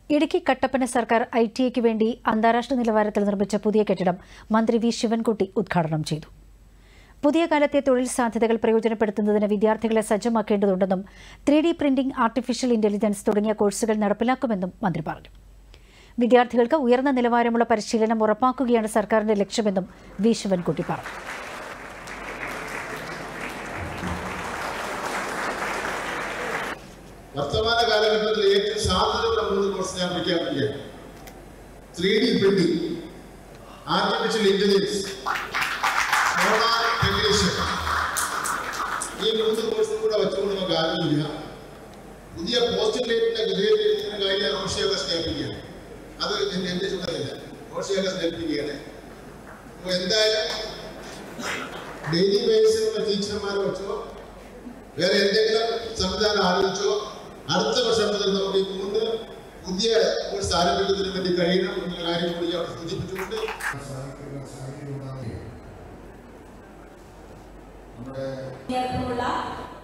ഇടുക്കി കട്ടപ്പന സർക്കാർ ITക്ക് വേണ്ടി അന്താരാഷ്ട്ര നിലവാരത്തിൽ നിർമ്മിച്ച പുതിയ കെട്ടിടം മന്ത്രി വി ശിവൻകുട്ടി ഉദ്ഘാടനം ചെയ്തു. പുതിയ കാലത്തെ തൊഴിൽ സാധ്യതകൾ പ്രയോജനപ്പെടുത്തുന്നതിന് വിദ്യാർത്ഥികളെ സജ്ജമാക്കേണ്ടതുണ്ടെന്നും 3D പ്രിന്റിംഗ്, ആർട്ടിഫിഷ്യൽ ഇന്റലിജൻസ് തുടങ്ങിയ കോഴ്സുകൾ നടപ്പിലാക്കുമെന്നും മന്ത്രി പറഞ്ഞു. വിദ്യാർത്ഥികൾക്ക് ഉയർന്ന നിലവാരമുള്ള പരിശീലനം ഉറപ്പാക്കുകയാണ് സർക്കാരിന്റെ ലക്ഷ്യമെന്നും വി ശിവൻകുട്ടി പറഞ്ഞു. വർത്തമാന കാലഘട്ടത്തിൽ ഏറ്റവും സാധ്യതയുള്ള 3 കോഴ്സ് ഞാൻ പ്രഖ്യാപിക്കുകയാണ്. 3D printing, artificial intelligence, solar technician. ഈ 3 കോഴ്സും കൂടെ വെച്ചുകൊണ്ട് നമുക്ക് ആരംഭിക്കുക. പുതിയ പോസ്റ്റ് ഗ്രേഡിന്റെ കാര്യം റോഷിയൊക്കെ സ്നേഹിക്കുകയാണ്. അത് എന്റെ ചുമതലയില്ല, റോഷിയൊക്കെ സ്നേഹിക്കുകയാണ്. അപ്പോൾ എന്തായാലും ഡെയിലി ബേസിലുള്ള ടീച്ചർമാരെ വെച്ചോ വേറെ എന്തെങ്കിലും സംവിധാനം ആലോചിച്ചോ അടുത്ത വർഷം മുതൽ നമുക്ക് ഈ 3 പുതിയ കോഴ്സ് ആരംഭിക്കുന്നതിന് വേണ്ടി കഴിയണം എന്നുള്ള കാര്യം കൂടി അവിടെ സൂചിപ്പിച്ചുകൊണ്ട് നമ്മുടെ